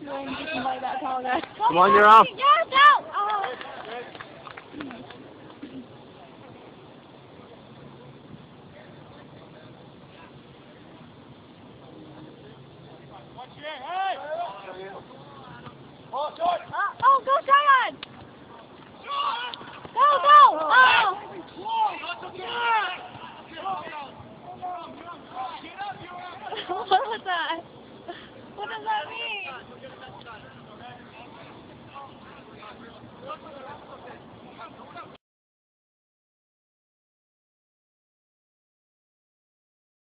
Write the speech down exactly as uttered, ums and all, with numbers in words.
Like that tall guy. Come on, you're off. Yes, out! Oh. Oh, oh, go, Zion! Go, go! Oh! What was that? What does that mean?